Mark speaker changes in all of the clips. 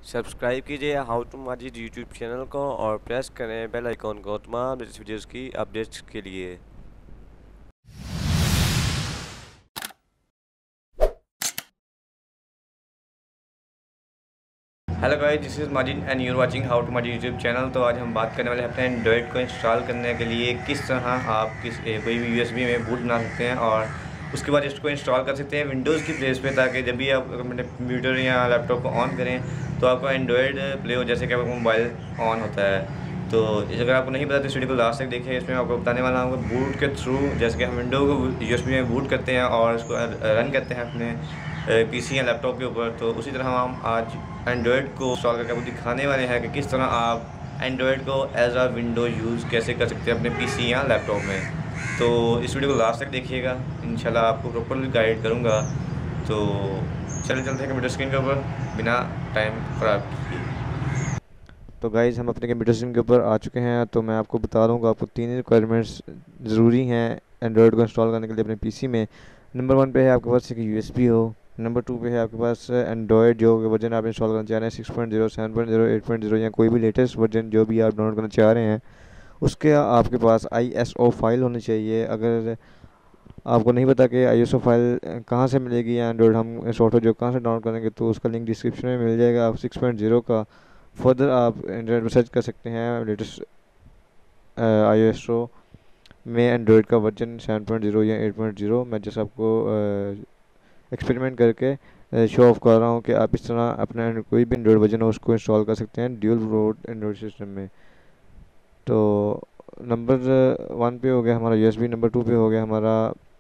Speaker 1: Subscribe कीजिए how to Majid YouTube channel को और प्रेस करें बेल आइकॉन को तमाम लेटेस्ट वीडियोज़ की अपडेट्स के लिए।
Speaker 2: Hello guys, this is Majid and you're watching how to Majid YouTube channel. तो आज हम बात करने वाले हैं अपने एंड्रॉयड को इंस्टॉल करने के लिए किस तरह आप कोई भी यूएसबी में बूट बना सकते हैं और उसके बाद इसको इंस्टॉल कर सकते हैं विंडोज़ की प्लेस पे, ताकि जब भी आप अपने कंप्यूटर या लैपटॉप को ऑन करें तो आपको एंड्रॉयड प्ले हो, जैसे कि आपका मोबाइल ऑन होता है। तो अगर आपको नहीं पता तो इस वीडियो को लास्ट तक देखिए। इसमें आपको बताने वाला हूँ बूट के थ्रू, जैसे कि हम विंडो को यूएसबी में बूट करते हैं और उसको रन करते हैं अपने पीसी या लैपटॉप के ऊपर, तो उसी तरह हम आज एंड्रॉयड को इंस्टॉल करके आपको दिखाने वाले हैं कि किस तरह आप एंड्रॉयड को एज आ विंडो यूज़ कैसे कर सकते हैं अपने पीसी या लैपटॉप में। तो इस वीडियो को लास्ट तक देखिएगा, इंशाल्लाह आपको प्रॉपरली गाइड करूँगा। तो चलिए चलते हैं कंप्यूटर स्क्रीन के ऊपर बिना टाइम ख़राब किए।
Speaker 3: तो गाइज़ हम अपने कंप्यूटर स्क्रीन के ऊपर आ चुके हैं। तो मैं आपको बता दूंगा आपको 3 रिक्वायरमेंट्स ज़रूरी हैं एंड्रॉयड को इंस्टॉल करने के लिए अपने पीसी में। नंबर 1 पे है आपके पास एक यूएसबी हो। नंबर 2 पे है आपके पास एंड्रॉयड जो वर्जन आप इंस्टॉल करना चाह रहे हैं 6.0, 7.0, 8.0 या कोई भी लेटेस्ट वर्जन जो भी आप डाउनलोड करना चाह रहे हैं, उसके आपके पास ISO फाइल होनी चाहिए। अगर आपको नहीं पता कि ISO फाइल कहाँ से मिलेगी या एंड्रॉयड हम सॉफ्टवेयर जो कहाँ से डाउनलोड करेंगे, तो उसका लिंक डिस्क्रिप्शन में मिल जाएगा। आप 6.0 का फर्दर आप इंटरनेट पर सर्च कर सकते हैं। लेटेस्ट ISO में एंड्रॉयड का वर्जन 7.0 या 8.0 मैं जैसे आपको एक्सपेरिमेंट करके शो ऑफ कर रहा हूँ कि आप इस तरह अपना कोई भी एंड्रॉयड वर्जन हो उसको इंस्टॉल कर सकते हैं ड्यूल बोट एंड्रॉयड सिस्टम में। तो नंबर 1 पे हो गया हमारा USB, नंबर 2 पे हो गया हमारा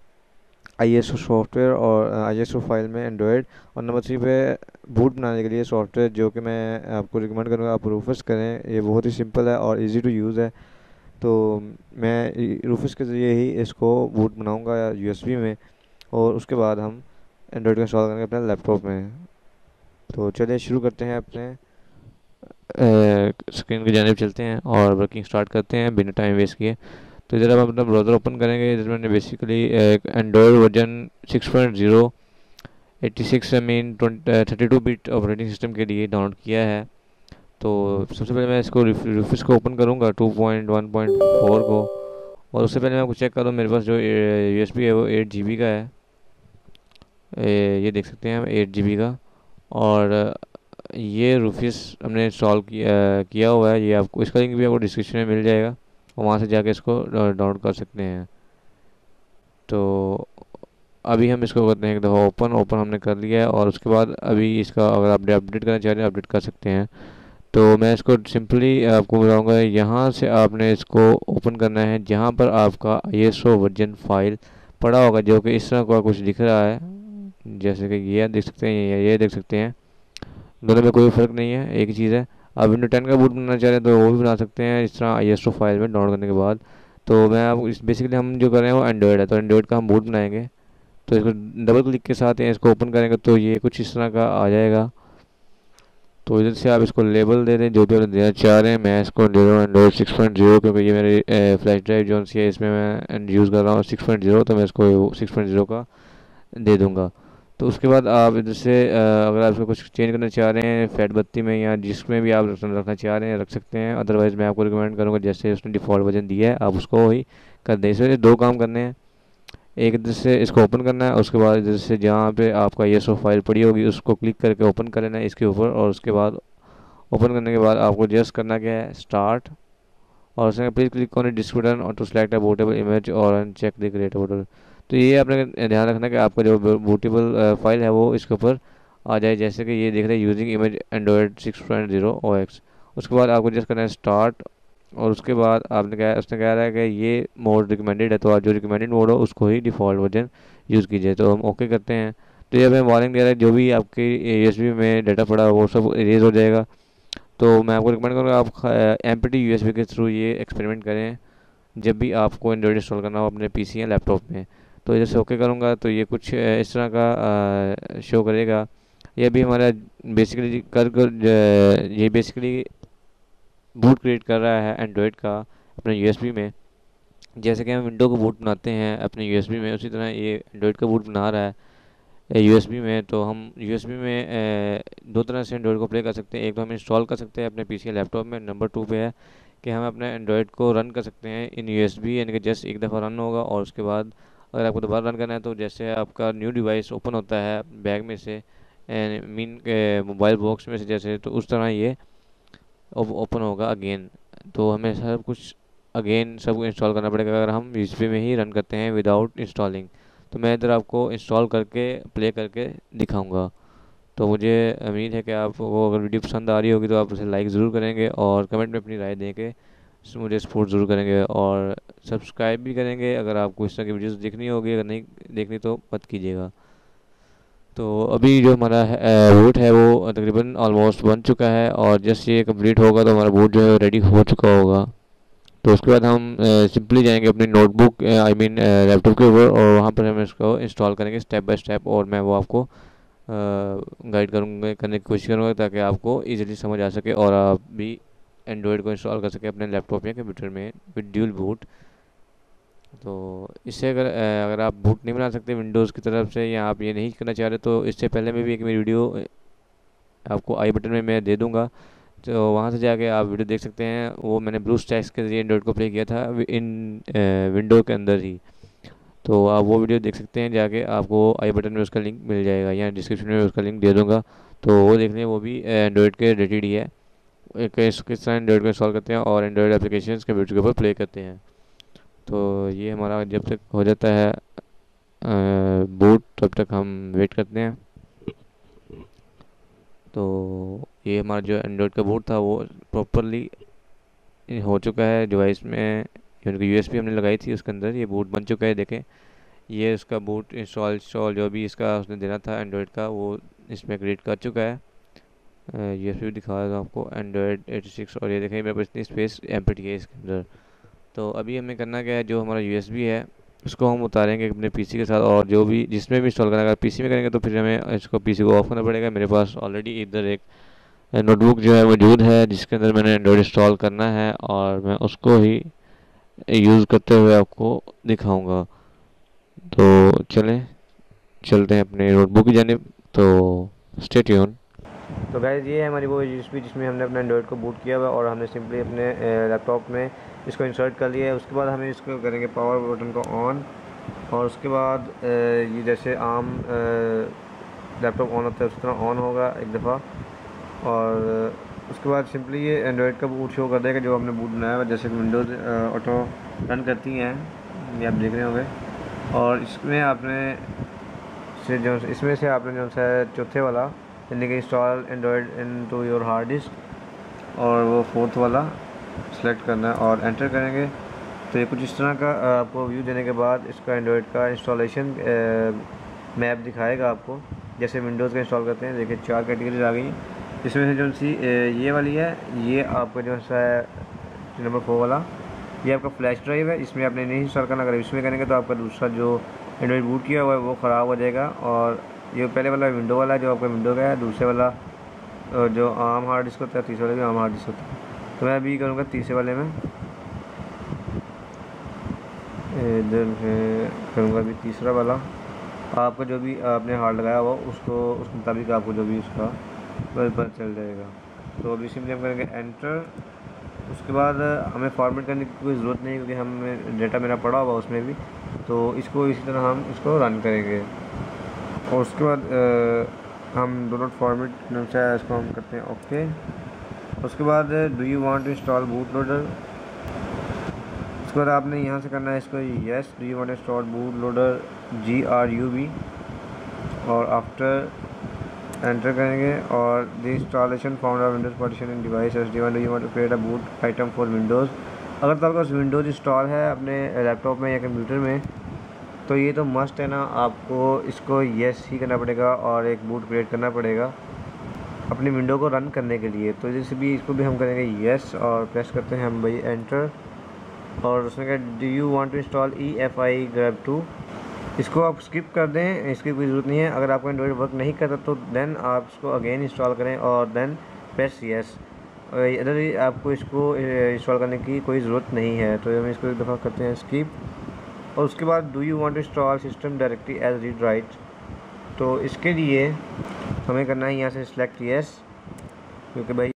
Speaker 3: ISO सॉफ्टवेयर और ISO फाइल में एंड्रॉयड, और नंबर 3 पे बूट बनाने के लिए सॉफ्टवेयर जो कि मैं आपको रिकमेंड करूँगा आप रूफस करें। ये बहुत ही सिंपल है और इजी टू यूज़ है। तो मैं रूफस के ज़रिए ही इसको बूट बनाऊँगा USB में, और उसके बाद हम एंड्रॉयड को इंस्टॉल करेंगे अपने लैपटॉप में। तो चलिए शुरू करते हैं, अपने स्क्रीन की जानिब चलते हैं और वर्किंग स्टार्ट करते हैं बिना टाइम वेस्ट किए। तो इधर हम अपना ब्राउज़र ओपन करेंगे। इधर मैंने बेसिकली एक Android version 6.0 86 mean 32 bit operating system के लिए डाउनलोड किया है। तो सबसे पहले मैं इसको रिफ्रेश को ओपन करूँगा 2.1.4 को, और उससे पहले मैं आपको चेक करूँ मेरे पास जो USB है वो 8 GB का है। ये देख सकते हैं हम 8 GB का। और ये रूफिस हमने इंस्टॉल किया हुआ है। ये आपको इसका लिंक भी आपको डिस्क्रिप्शन में मिल जाएगा और वहाँ से जाके इसको डाउनलोड कर सकते हैं। तो अभी हम इसको करते हैं एक दफ़ा ओपन हमने कर लिया है, और उसके बाद अभी इसका अगर आप अपडेट करना चाह रहे हैं अपडेट कर सकते हैं। तो मैं इसको सिंपली आपको बताऊंगा, यहाँ से आपने इसको ओपन करना है जहाँ पर आपका ISO वर्जन फाइल पड़ा होगा, जो कि इस तरह का कुछ दिख रहा है, जैसे कि ये देख सकते हैं, ये देख सकते हैं। दोनों में कोई फ़र्क नहीं है, एक ही चीज़ है। आप विंडो 10 का बूट बनाना चाह रहे हैं तो वो भी बना सकते हैं इस तरह ISO फाइल में डाउनलोड करने के बाद। तो मैं आप इस बेसिकली हम जो कर रहे हैं वो एंड्रॉयड है, तो एंड्रॉयड का हम बूट बनाएंगे। तो इसको डबल क्लिक के साथ इसको ओपन करेंगे तो ये कुछ इस तरह का आ जाएगा। तो इधर से आप इसको लेबल दे दें जो भी आप देना चाह रहे हैं। मैं इसको दे रहा हूँ एंड्रॉयड 6.0, क्योंकि ये मेरी फ्लैश ड्राइव जो सी है इसमें मैं यूज़ कर रहा हूँ 6.0, तो मैं इसको 6.0 का दे दूँगा। तो उसके बाद आप इधर से अगर आप इसको कुछ चेंज करना चाह रहे हैं फैट बत्ती में या जिसमें भी आप रखना चाह रहे हैं रख सकते हैं। अदरवाइज़ मैं आपको रिकमेंड करूँगा जैसे उसने डिफ़ॉल्ट वर्जन दिया है आप उसको ही कर दें। इसमें 2 काम करने हैं, एक इधर से इसको ओपन करना है, उसके बाद इधर से जहाँ पे आपका ISO फाइल पड़ी होगी उसको क्लिक करके ओपन कर लेना है इसके ऊपर, और उसके बाद ओपन करने के बाद आपको जस्ट करना क्या है स्टार्ट, और उसमें प्लीज़ क्लिक ऑन डिस्क्रिप्टर और to select a bootable image और अनचेक द क्रिएट बटन। तो ये आपने ध्यान रखना कि आपका जो बूटेबल फाइल है वो इसके ऊपर आ जाए, जैसे कि ये देख रहे हैं यूजिंग इमेज एंड्रॉयड 6.0 OX। उसके बाद आपको जस्ट करना है स्टार्ट, और उसके बाद आपने क्या उसने कह रहा है कि ये मोड रिकमेंडेड है, तो आप जो रिकमेंडेड मोड हो उसको ही डिफ़ॉल्ट वर्जन यूज़ कीजिए। तो हम ओके करते हैं। तो ये हमें वार्निंग दे रहा है जो भी आपके USB में डाटा पड़ा है वो सब इरेज हो जाएगा। तो मैं आपको रिकमेंड करूँगा आप एम्प्टी USB के थ्रू ये एक्सपेरिमेंट करें जब भी आपको एंड्रॉयड इंस्टॉल करना हो अपने PC या लैपटॉप में। तो इधर से ओके करूँगा तो ये कुछ इस तरह का शो करेगा। ये भी हमारा बेसिकली ये बेसिकली बूट क्रिएट कर रहा है एंड्रॉयड का अपने USB में। जैसे कि हम विंडो को बूट बनाते हैं अपने USB में, उसी तरह ये एंड्रॉयड का बूट बना रहा है। यूएसबी में, तो हम यूएसबी में दो तरह से एंड्रॉयड को प्ले कर सकते हैं। एक तो हम इंस्टॉल कर सकते हैं अपने पीसी या लैपटॉप में। नंबर 2 पे है कि हम अपने एंड्रॉयड को रन कर सकते हैं इन यूएसबी, यानी कि जस्ट एक दफ़ा रन होगा और उसके बाद अगर आपको दोबारा रन करना है तो जैसे आपका न्यू डिवाइस ओपन होता है बैग में से, मीन मोबाइल बॉक्स में से जैसे, तो उस तरह ये ओपन होगा अगेन। तो हमें सब कुछ अगेन सब इंस्टॉल करना पड़ेगा अगर हम यूएसबी में ही रन करते हैं विदाउट इंस्टॉलिंग। तो मैं इधर आपको इंस्टॉल करके प्ले करके दिखाऊंगा। तो मुझे उम्मीद है कि आपको अगर वीडियो पसंद आ रही होगी तो आप उसे लाइक ज़रूर करेंगे और कमेंट में अपनी राय दें के मुझे सपोर्ट ज़रूर करेंगे और सब्सक्राइब भी करेंगे अगर आपको इस तरह की वीडियोस देखनी होगी। अगर नहीं देखनी तो मत कीजिएगा। तो अभी जो हमारा बूट है वो तकरीबन ऑलमोस्ट बन चुका है और जस्ट ये कंप्लीट होगा तो हमारा बूट जो है रेडी हो चुका होगा। तो उसके बाद हम सिंपली जाएंगे अपनी नोटबुक आई मीन लैपटॉप के ऊपर और वहाँ पर हम इसको इंस्टॉल करेंगे स्टेप बाय स्टेप, और मैं वो आपको गाइड करूँगा, करने की कोशिश करूँगा ताकि आपको इजीली समझ आ सके और आप भी एंड्रॉयड को इंस्टॉल कर सके अपने लैपटॉप या कंप्यूटर में विद ड्यूल बूट। तो इससे अगर आप बूट नहीं बना सकते विंडोज़ की तरफ से या आप ये नहीं करना चाह रहे तो इससे पहले में भी एक मेरी वीडियो आपको आई बटन में मैं दे दूँगा, तो वहाँ से जाके आप वीडियो देख सकते हैं। वो मैंने ब्लू स्टैक्स के ज़रिए एंड्रॉयड को प्ले किया था इन विंडो के अंदर ही। तो आप वो वीडियो देख सकते हैं जाके, आपको आई बटन में उसका लिंक मिल जाएगा या डिस्क्रिप्शन में उसका लिंक दे दूँगा। तो वो देख लें, वो भी एंड्रॉयड के रिलेटेड ही है, किस तरह एंड्रॉयड को इंस्टॉल करते हैं और एंड्रॉयड एप्लीकेशन कंप्यूटर के ऊपर प्ले करते हैं। तो ये हमारा जब तक हो जाता है बूट तब तक हम वेट करते हैं। तो ये हमारा जो एंड्रॉयड का बूट था वो प्रॉपरली हो चुका है डिवाइस में, यानी कि यूएसबी हमने लगाई थी उसके अंदर ये बूट बन चुका है। देखें ये उसका बूट इंस्टॉल जो भी इसका उसने देना था एंड्रॉयड का वो इसमें क्रिएट कर चुका है। यूएसबी भी दिखा रहा हूँ आपको एंड्रॉयड 86, और ये देखें मेरे पास इतनी स्पेस एम्प्टी है इसके अंदर। तो अभी हमें करना क्या है, जो हमारा यूएसबी है उसको हम उतारेंगे अपने पीसी के साथ, और जो भी जिसमें भी इंस्टॉल करना है, अगर पीसी में करेंगे तो फिर हमें इसको पीसी को ऑफ करना पड़ेगा। मेरे पास ऑलरेडी इधर एक नोटबुक जो है मौजूद है जिसके अंदर मैंने एंड्रॉयड इंस्टॉल करना है और मैं उसको ही यूज़ करते हुए आपको दिखाऊंगा। तो चलते हैं अपने नोटबुक की जानिब, तो स्टे ट्यून।
Speaker 2: तो गाइस ये है हमारी वो यूएसबी जिसमें हमने अपने एंड्रॉयड को बूट किया हुआ है और हमने सिंपली अपने लैपटॉप में इसको इंसर्ट कर लिया है। उसके बाद हमें इसको करेंगे पावर बटन को ऑन, और उसके बाद ये जैसे आम लैपटॉप ऑन होता है उस तरह ऑन होगा एक दफ़ा, और उसके बाद सिंपली ये एंड्रॉयड का बूट शो कर देगा जो हमने बूट बनाया हुआ, जैसे विंडोज़ ऑटो रन करती हैं ये आप देख रहे होंगे। और इसमें आपने जो सा चौथे वाला यानी कि install Android into your hard disk, और वो फोर्थ वाला सेलेक्ट करना है और एंटर करेंगे। तो ये कुछ इस तरह का आपको व्यू देने के बाद इसका एंड्रॉयड का इंस्टॉलेशन मैप दिखाएगा आपको, जैसे विंडोज़ का इंस्टॉल करते हैं। देखिए 4 कैटेगरीज आ गई हैं, इसमें से जो सी ये वाली है ये आपका जो है नंबर 4 वाला ये आपका फ्लैश ड्राइव है, इसमें आपने नहीं इंस्टॉल करना। अगर इसमें करेंगे तो आपका दूसरा जो एंड्रॉयड बूट किया हुआ है वो ख़राब हो जाएगा। और ये पहले वाला विंडो वाला जो आपका विंडो का है, दूसरे वाला जो आम हार्ड डिस्क होता है, तीसरे वाले भी आम हार्ड डिस्क होता है। तो मैं अभी करूँगा तीसरे वाले में, इधर करूँगा अभी तीसरा वाला। आपका जो भी आपने हार्ड लगाया हुआ उसको उस मुताबिक आपको जो भी उसका पता चल जाएगा। तो अभी सिंपली हम करेंगे एंटर। उसके बाद हमें फॉर्मेट करने की कोई ज़रूरत नहीं क्योंकि हम डेटा मेरा पड़ा हुआ उसमें भी, तो इसको इसी तरह हम इसको रन करेंगे। और उसके बाद हम डू नॉट फॉर्मेट से इसको हम करते हैं ओके। उसके बाद do you want to install boot loader, उसके बाद आपने यहाँ से करना है इसको yes do you want to install boot loader GRUB, और आफ्टर एंटर करेंगे। और the installation found of Windows partition in device SD1 do you want to create a boot item for Windows. अगर तो आपका विंडोज़ इंस्टॉल है अपने laptop में या कंप्यूटर में तो ये तो मस्ट है ना, आपको इसको येस ही करना पड़ेगा और एक बूट क्रिएट करना पड़ेगा अपनी विंडो को रन करने के लिए। तो जैसे भी इसको भी हम करेंगे येस और प्रेस करते हैं हम भाई एंटर। और उसमें क्या do you want to install EFI Grab 2, इसको आप स्किप कर दें, इसकी कोई ज़रूरत नहीं है। अगर आपका एंड्रॉयड वर्क नहीं करता तो देन आप इसको अगेन इंस्टॉल करें और देन प्रेस येस। इधर आपको इसको इंस्टॉल करने की कोई ज़रूरत नहीं है, तो हम इसको एक दफ़ा करते हैं स्किप। और उसके बाद do you want to install system directory as read write, तो इसके लिए हमें करना है यहाँ से सिलेक्ट यस, क्योंकि भाई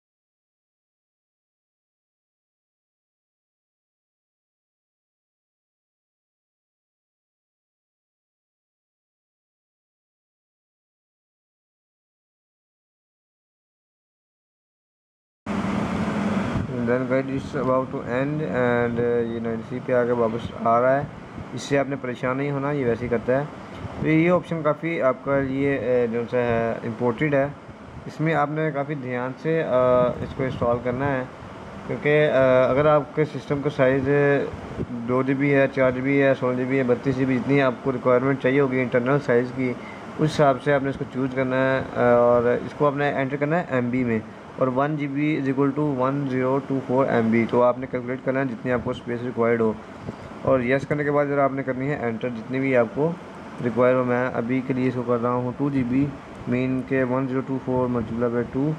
Speaker 2: then guide it's about to end end ये 93 पे आके वापस आ रहा है। इससे आपने परेशान नहीं होना, ये वैसे ही करता है। तो ये ऑप्शन काफ़ी आपका लिए जो सा है इम्पोर्टेंट है। इसमें आपने काफ़ी ध्यान से इसको इंस्टॉल करना है, क्योंकि अगर आपके सिस्टम का साइज़ 2 GB है, 4 GB है, 16 GB है, 32 GB, जितनी आपको रिक्वायरमेंट चाहिए होगी इंटरनल साइज़ की, उस हिसाब से आपने इसको चूज़ करना है और इसको आपने एंटर करना है MB में। और 1 GB is equal to 1024 MB। तो आपने कैलकुलेट करना है जितनी आपको स्पेस रिक्वायर्ड हो, और यस करने के बाद जरा आपने करनी है एंटर जितनी भी आपको रिक्वायर हो। मैं अभी के लिए इसको कर रहा हूँ 2 GB, मीन के 1024 मल्टीप्लाई बाई 2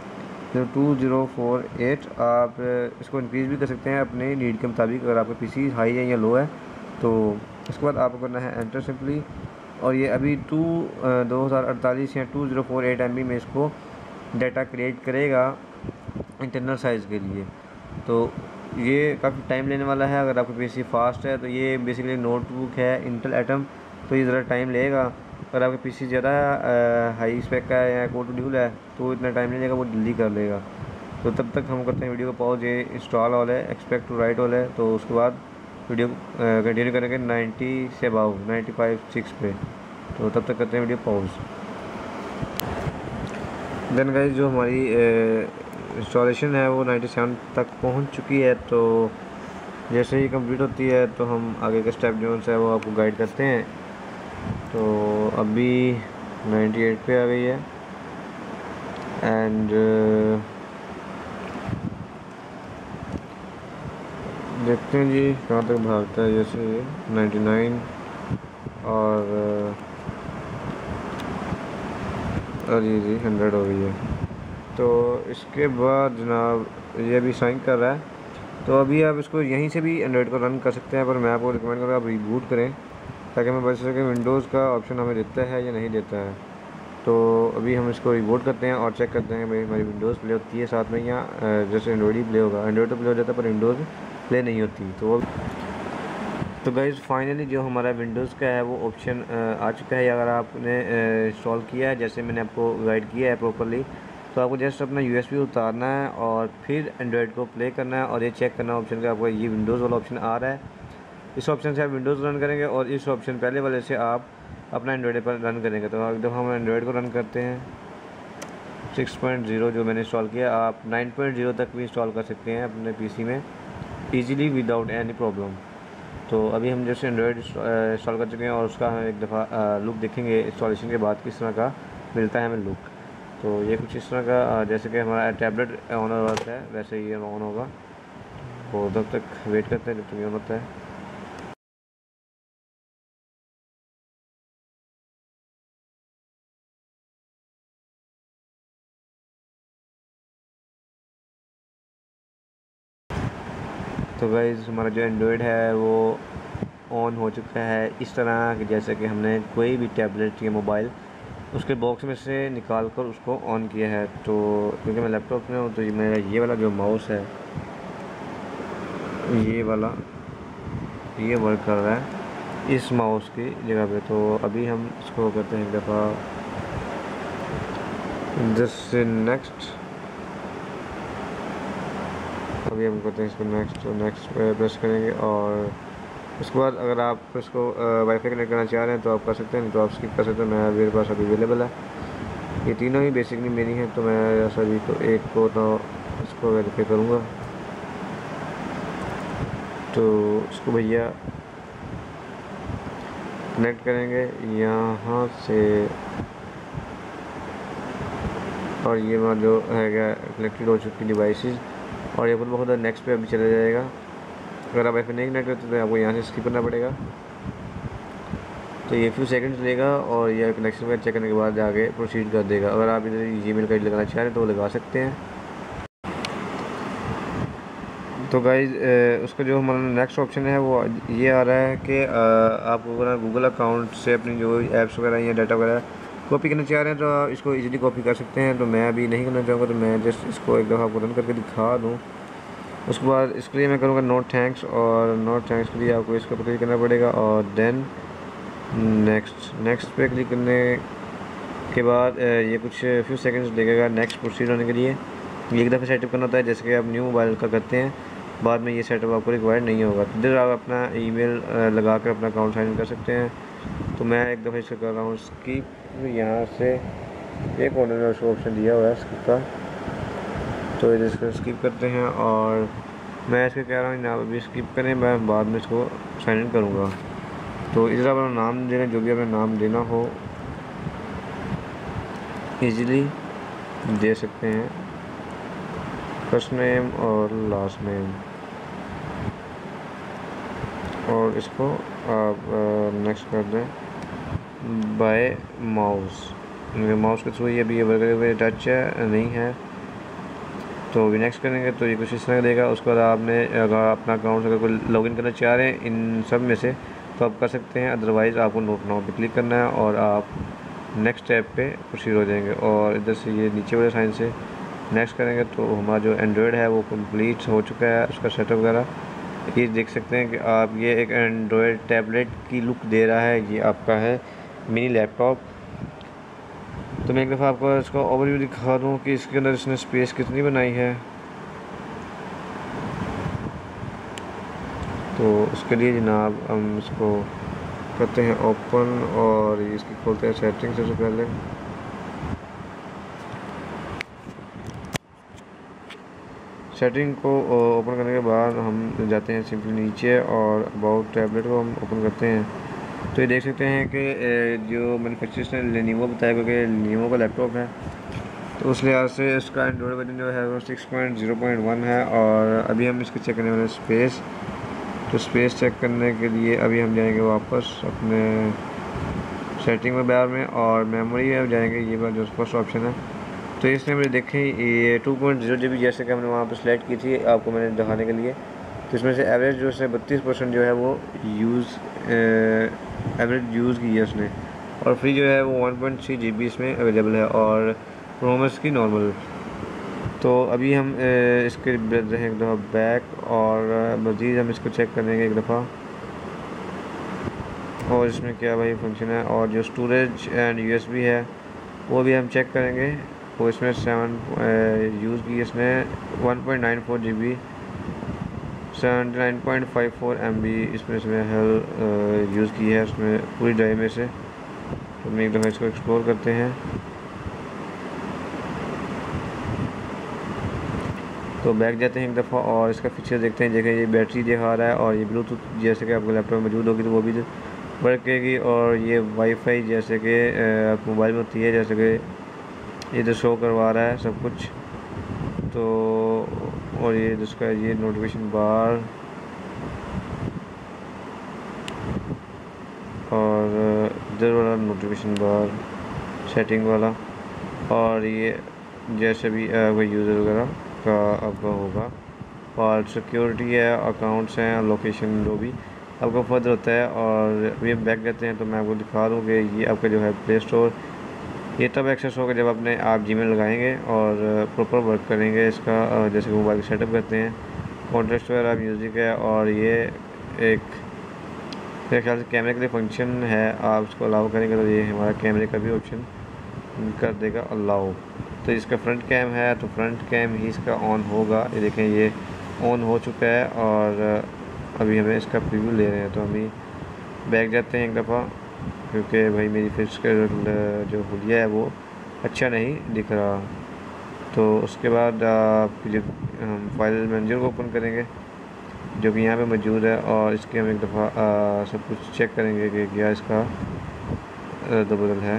Speaker 2: 2048। आप इसको इंक्रीज़ भी कर सकते हैं अपने नीड के मुताबिक, अगर आपका पीसी हाई है या लो है। तो इसके बाद आपको करना है एंटर सिंपली, और ये अभी 2048 या 2048 MB में इसको डाटा क्रिएट करेगा इंटरनल साइज़ के लिए। तो ये काफ़ी टाइम लेने वाला है। अगर आपका पीसी फास्ट है तो ये बेसिकली नोटबुक है इंटेल एटम, तो ये ज़रा टाइम लेगा। अगर आपका पीसी ज़्यादा हाई स्पेक का है या कोर टू ड्यूल है तो इतना टाइम नहीं लेगा, वो जल्दी कर लेगा। तो तब तक हम करते हैं वीडियो को पॉज। ये इंस्टॉल ऑल है, एक्सपेक्ट टू राइट ऑल है, तो उसके बाद वीडियो कंटिन्यू करेंगे 90 से अबाव 95-6 पे। तो तब तक करते हैं वीडियो पॉज। देन गाइस जो हमारी इंस्टॉलेशन है वो 97 तक पहुंच चुकी है। तो जैसे ही कंप्लीट होती है तो हम आगे के स्टेप जो है वो आपको गाइड करते हैं। तो अभी 98 पे आ गई है एंड देखते हैं जी कहाँ तक भागता है। जैसे 99 और जी 100 हो गई है। तो इसके बाद जनाब ये अभी साइन कर रहा है, तो अभी आप इसको यहीं से भी एंड्रॉयड को रन कर सकते हैं, पर मैं आपको रिकमेंड करूँगा आप रिबूट करें, ताकि हमें बता सकें विंडोज़ का ऑप्शन हमें देता है या नहीं देता है। तो अभी हम इसको रिबूट करते हैं और चेक करते हैं भाई हमारी विंडोज़ प्ले होती है साथ में, या जैसे एंड्रॉयड ही प्ले होगा। एंड्रॉयड तो प्ले हो जाता है पर विंडोज़ प्ले नहीं होती। तो गाइज़ फाइनली जो हमारा विंडोज़ का है वो ऑप्शन आ चुका है। अगर आपने इंस्टॉल किया है जैसे मैंने आपको गाइड किया है प्रॉपरली, तो आपको जस्ट अपना USB उतारना है और फिर एंड्रॉयड को प्ले करना है और ये चेक करना ऑप्शन का आपको ये विंडोज़ वाला ऑप्शन आ रहा है। इस ऑप्शन से आप विंडोज़ रन करेंगे और इस ऑप्शन पहले वाले से आप अपना एंड्रॉयड पर रन करेंगे। तो एक दफ़ा हम एंड्रॉयड को रन करते हैं 6.0 जो मैंने इंस्टॉल किया। आप 9.0 तक भी इंस्टॉल कर सकते हैं अपने PC में ईज़िली विदाउट एनी प्रॉब्लम। तो अभी हम जैसे एंड्रॉयड इंस्टॉल कर चुके हैं और उसका हम एक दफ़ा लुक देखेंगे इंस्टॉलेशन के बाद किस तरह का मिलता है हमें लुक। तो ये कुछ इस तरह का जैसे कि हमारा टैबलेट ऑन हो रहा है वैसे ही ऑन होगा। तो तब तक वेट करते हैं जब तक ऑन होता है। तो गाइज़ हमारा जो एंड्रॉयड है वो ऑन हो चुका है इस तरह कि जैसे कि हमने कोई भी टैबलेट या मोबाइल उसके बॉक्स में से निकाल कर उसको ऑन किया है। तो क्योंकि मैं लैपटॉप में हूँ तो मेरा ये वाला जो माउस है ये वाला ये वर्क कर रहा है इस माउस की जगह पे। तो अभी हम इसको करते हैं एक दफ़ा जस्ट नेक्स्ट। अभी हम करते हैं इसको नेक्स्ट प्रेस करेंगे और उसके बाद अगर आप इसको वाईफाई कनेक्ट करना चाह रहे हैं तो आप कर सकते हैं, नहीं तो आप स्किप कर सकते हैं। मेरे पास अभी अवेलेबल है, ये तीनों ही बेसिकली मेरी हैं। तो मैं ऐसा भी तो एक को तो इसको वेरीफाई करूँगा। तो इसको भैया कनेक्ट करेंगे यहाँ से और ये हमारा जो है कनेक्टेड हो चुकी डिवाइसेस और ये खुद ब खुद नेक्स्ट पे अभी चला जाएगा। अगर आप वाईफाई नहीं कनेक्ट करते तो आपको यहाँ से स्किप करना पड़ेगा। तो ये फ्यू सेकंड्स लेगा और ये कनेक्शन का चेक करने के बाद आगे प्रोसीड कर देगा। अगर आप इधर जीमेल का लगाना चाह रहे हैं तो वो लगा सकते हैं। तो गाइज उसका जो हमारा नेक्स्ट ऑप्शन है वो ये आ रहा है कि आपको अगर गूगल अकाउंट से अपनी जो ऐप्स वगैरह या डाटा वगैरह कॉपी करना चाह रहे हैं तो आप इसको इजीली कॉपी कर सकते हैं। तो मैं अभी नहीं करना चाहूँगा, तो मैं जस्ट इसको एक दफ़ा आपको रन करके दिखा दूँ। उसके बाद इसके लिए मैं करूँगा नो थैंक्स, और नो थैंक्स के लिए आपको इसके ऊपर क्लिक करना पड़ेगा और देन नेक्स्ट पे क्लिक करने के बाद ये कुछ फ्यू सेकंड्स लगेगा नेक्स्ट प्रोसीड होने के लिए। ये एक दफ़ा सेटअप करना होता है, जैसे कि आप न्यू मोबाइल का करते हैं, बाद में ये सेटअप आपको रिक्वायर्ड नहीं होगा। तो इधर आप अपना ईमेल लगा कर अपना अकाउंट साइन इन कर सकते हैं। तो मैं एक दफ़ा इसका कर रहा हूँ स्किप, यहाँ से एक ऑर्डर में उसको ऑप्शन दिया हुआ है स्किप का, तो इधर इसको स्किप करते हैं और मैं इसको कह रहा हूँ ना अभी स्किप करें, मैं बाद में इसको साइन इन करूँगा। तो इधर आप अपना नाम देना, जो भी अपना नाम देना हो ईज़िली दे सकते हैं, फर्स्ट नेम और लास्ट नेम, और इसको आप नेक्स्ट कर दें बाय माउस। माउस के थ्रू ये अभी ये टच है नहीं है, तो अभी नेक्स्ट करेंगे तो ये कुछ इस तरह देगा। उसके बाद आपने अगर अपना अकाउंट अगर कोई लॉगिन करना चाह रहे हैं इन सब में से तो आप कर सकते हैं, अदरवाइज़ आपको नोट नाउ पे क्लिक करना है और आप नेक्स्ट स्टेप पे प्रोसीड हो जाएंगे। और इधर से ये नीचे वाले साइन से नेक्स्ट करेंगे तो हमारा जो एंड्रॉयड है वो कंप्लीट हो चुका है, उसका सेटअप वगैरह ये देख सकते हैं कि आप ये एक एंड्रॉयड टैबलेट की लुक दे रहा है। ये आपका है मिनी लैपटॉप। तो मैं एक दफ़ा आपको इसका ओवरव्यू दिखा दूँ कि इसके अंदर इसने स्पेस कितनी बनाई है। तो उसके लिए जनाब हम इसको करते हैं ओपन और इसकी खोलते हैं सेटिंग सबसे पहले। सेटिंग को ओपन करने के बाद हम जाते हैं सिंपली नीचे और अबाउट टैबलेट को हम ओपन करते हैं। तो ये देख सकते हैं कि जो मैन्युफैक्चरर्स ने लेनोवो बताया, क्योंकि लेनोवो का लैपटॉप है तो उस लिहाज से इसका एंड्रॉयड वर्जन जो है वो 6.0.1 है। और अभी हम इसको चेक करने वाले स्पेस। तो स्पेस चेक करने के लिए अभी हम जाएंगे वापस अपने सेटिंग में बार में, और मेमोरी में जाएंगे, ये बार जो फर्स्ट ऑप्शन है। तो इसने मुझे देखें ये 2.0 GB जैसे कि हमने वहाँ पर सेलेक्ट की थी आपको मैंने दिखाने के लिए। तो इसमें से एवरेज जो है 32% जो है वो एवरेज यूज़ की है उसने, और फ्री जो है वो 1.3 GB इसमें अवेलेबल है, और प्रोमस की नॉर्मल। तो अभी हम इसके रहें एक दफ़ा बैक, और मज़ीद हम इसको चेक करेंगे एक दफ़ा और इसमें क्या भाई फंक्शन है। और जो स्टोरेज एंड USB है वो भी हम चेक करेंगे। वो इसमें 7 यूज़ की इसने 1.94 GB 79.54 MB इसमें हेल यूज़ की है उसमें पूरी ड्राइव में से। तो हम एक दफ़ा इसको एक्सप्लोर करते हैं। तो बैक जाते हैं एक दफ़ा और इसका फीचर देखते हैं। देखें ये बैटरी दिखा रहा है, और ये ब्लूटूथ जैसे कि आपको लैपटॉप में मौजूद होगी तो वो भी वर्क करेगी, और ये वाईफाई जैसे कि मोबाइल में होती है जैसे कि इधर शो करवा रहा है सब कुछ। तो और ये जिसका ये नोटिफिकेशन बार और इधर वाला नोटिफिकेशन बार सेटिंग वाला, और ये जैसे भी कोई यूज़र वगैरह का आपका होगा, और सिक्योरिटी है, अकाउंट्स हैं, लोकेशन जो भी आपका फर्दर होता है। और अभी हम बैक जाते हैं तो मैं आपको दिखा दूँ कि ये आपका जो है प्ले स्टोर ये तब एक्सेस होगा जब अपने आप जीमेल लगाएंगे और प्रॉपर वर्क करेंगे इसका, जैसे कि मोबाइल सेटअप करते हैं, कॉन्टेक्स्ट वगैरह म्यूज़िक है, और ये एक मेरे ख्याल से कैमरे के लिए फंक्शन है। आप इसको अलाउ करेंगे तो ये हमारा कैमरे का भी ऑप्शन कर देगा अलाउ। तो इसका फ्रंट कैम है तो फ्रंट कैम ही इसका ऑन होगा। ये देखें ये ऑन हो चुका है, और अभी हमें इसका प्रीव्यू ले रहे हैं। तो हम बैक जाते हैं एक दफ़ा, क्योंकि भाई मेरी फेस का जो हुलिया है वो अच्छा नहीं दिख रहा। तो उसके बाद फिर हम फाइल मैनेजर को ओपन करेंगे जो कि यहाँ पे मौजूद है, और इसके हम एक दफ़ा सब कुछ चेक करेंगे कि क्या इसका बदल है।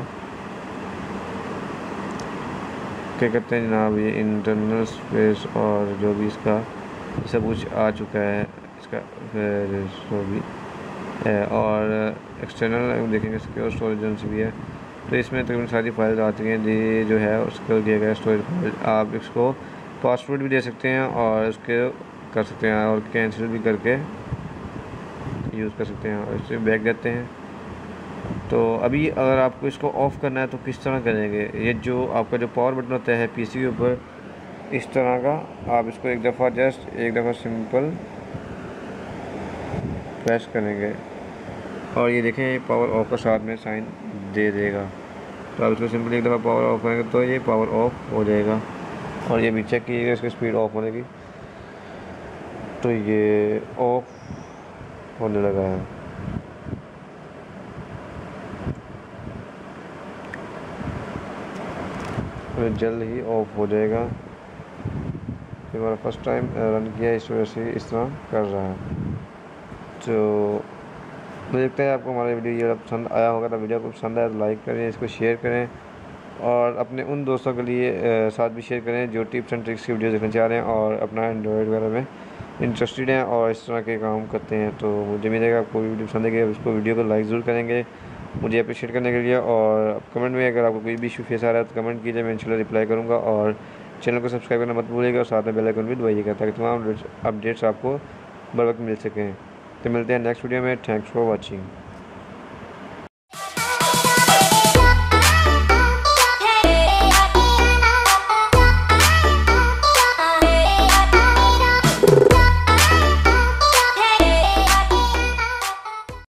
Speaker 2: क्या कहते हैं जनाब, ये इंटरनल स्पेस और जो भी इसका सब कुछ आ चुका है इसका जो भी है, और एक्सटर्नल देखेंगे सिक्योर स्टोरेज भी है। तो इसमें तकरीबन सारी फाइल्स आती हैं। ये जो है उसको दिया गया स्टोरेज फाइल, आप इसको पासवर्ड भी दे सकते हैं और उसके
Speaker 3: कर सकते हैं और कैंसिल भी करके यूज़ कर सकते हैं। और इससे बैक देते हैं। तो अभी अगर आपको इसको ऑफ़ करना है तो किस तरह करेंगे, ये जो आपका जो पावर बटन होता है पीसी के ऊपर इस तरह का, आप इसको एक दफ़ा सिंपल प्रेस करेंगे और ये देखें ये पावर ऑफ का साथ में साइन दे देगा। तो आप इसको सिंपल एक दफ़ा पावर ऑफ करेंगे तो ये पावर ऑफ हो जाएगा। और ये भी चेक कीजिएगा इसकी स्पीड ऑफ होने की, तो ये ऑफ होने लगा है। तो जल्द ही ऑफ हो जाएगा। ये हमारा फर्स्ट टाइम रन किया इस वजह से इस तरह कर रहा है। तो मुझे लगता है आपको हमारा वीडियो ये पसंद आया होगा। तो वीडियो को पसंद आया तो लाइक करें, इसको शेयर करें और अपने उन दोस्तों के लिए साथ भी शेयर करें जो टिप्स एंड ट्रिक्स की वीडियो देखना चाह रहे हैं और अपना एंड्रॉयड वगैरह में इंटरेस्टेड हैं और इस तरह के काम करते हैं। तो मुझे मिलेगा आपको वीडियो पसंद है, उसको वीडियो को लाइक ज़रूर करेंगे मुझे अप्रिशिएट करने के लिए। और कमेंट में अगर आपको कोई भी इशू फेस आ रहा है तो कमेंट कीजिए, मैं इंशाल्लाह रिप्लाई करूँगा। और चैनल को सब्सक्राइब करना मत भूलिएगा और साथ में बेल आइकन भी दबाइएगा ताकि तमाम अपडेट्स आपको बर वक्त मिल सकें। तो मिलते हैं नेक्स्ट वीडियो में। Thanks for watching.